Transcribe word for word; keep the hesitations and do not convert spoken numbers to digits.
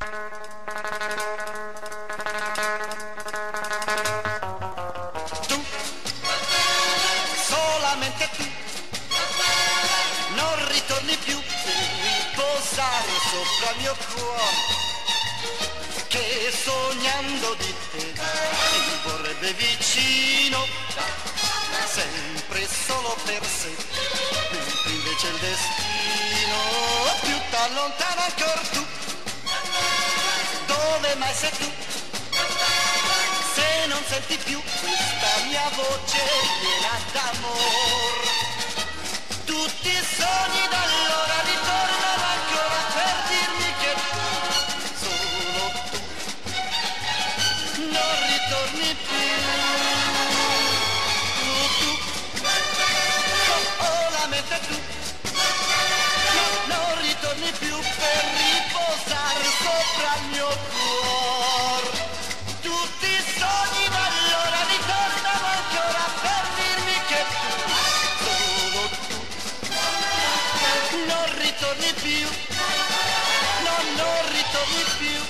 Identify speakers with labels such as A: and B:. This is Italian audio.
A: Tu, solamente tu, non ritorni più per riposare sopra il mio cuore, che sognando di te mi vorrebbe vicino, sempre solo per sé, mentre invece il destino più t'allontana ancor tu. Dove mai sei tu? Se non senti più questa mia voce piena d'amor, tutti i sogni d'allora ritornano ancora per dirmi che tu, solo tu, non ritorni più. Tu, tu, solamente tu, no, non ritorni più per riposare sopra il mio cuore. Tutti i sogni d'allora ritornano ancora per dirmi che tu, solo tu, non ritorni più, no, non ritorni più.